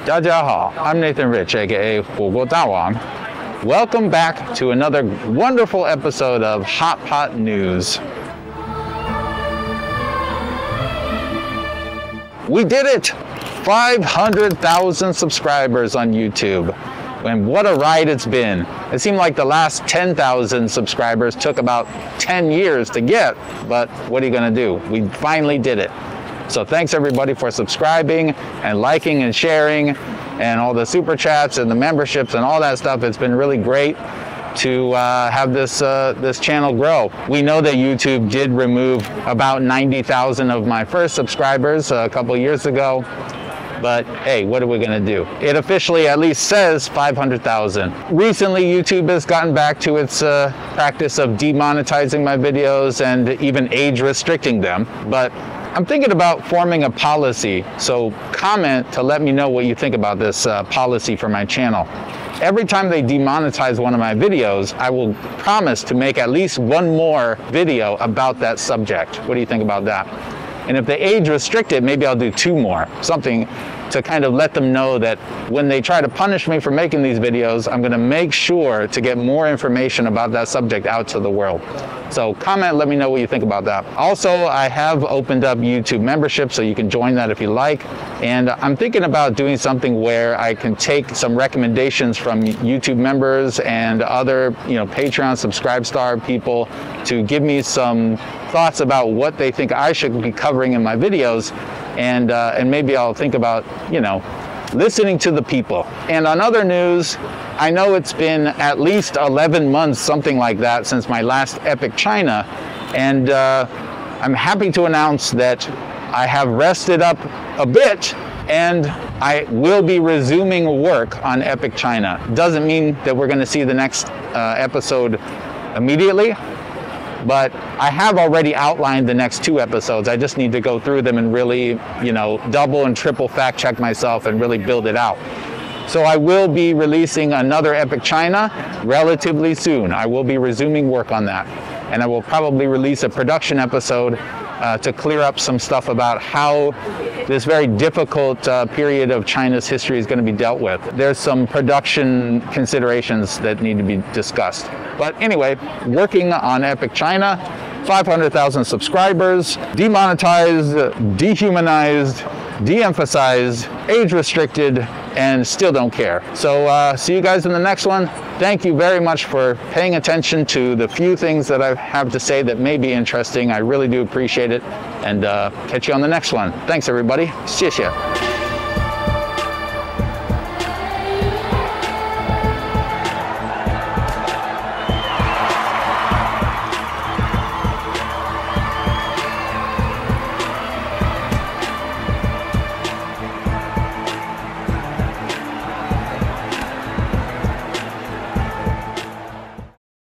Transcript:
大家好, I'm Nathan Rich, aka 火锅大王. Welcome back to another wonderful episode of Hot Pot News. We did it! 500,000 subscribers on YouTube. And what a ride it's been. It seemed like the last 10,000 subscribers took about 10 years to get, but what are you gonna do? We finally did it. So thanks everybody for subscribing and liking and sharing and all the super chats and the memberships and all that stuff. It's been really great to have this channel grow. We know that YouTube did remove about 90,000 of my first subscribers a couple years ago. But hey, what are we gonna do? It officially at least says 500,000. Recently, YouTube has gotten back to its practice of demonetizing my videos and even age restricting them. But I'm thinking about forming a policy, so comment to let me know what you think about this policy for my channel. Every time they demonetize one of my videos, I will promise to make at least one more video about that subject. What do you think about that? And if they age restrict it, maybe I'll do 2 more, something to kind of let them know that when they try to punish me for making these videos, I'm gonna make sure to get more information about that subject out to the world. So comment, let me know what you think about that. Also, I have opened up YouTube membership, so you can join that if you like. And I'm thinking about doing something where I can take some recommendations from YouTube members and other, Patreon Subscribestar people to give me some thoughts about what they think I should be covering in my videos. And maybe I'll think about, listening to the people. And on other news, I know it's been at least 11 months, something like that, since my last Epic China. And I'm happy to announce that I have rested up a bit and I will be resuming work on Epic China. Doesn't mean that we're gonna see the next episode immediately, but I have already outlined the next 2 episodes. I just need to go through them and really, double and triple fact check myself and really build it out. So I will be releasing another Epic China relatively soon. I will be resuming work on that. And I will probably release a production episode to clear up some stuff about how this very difficult period of China's history is going to be dealt with. There's some production considerations that need to be discussed. But anyway, working on Epic China, 500,000 subscribers, demonetized, dehumanized, de-emphasized, age restricted, and still don't care. So see you guys in the next one. Thank you very much for paying attention to the few things that I have to say that may be interesting. I really do appreciate it. And catch you on the next one. Thanks everybody. 谢谢.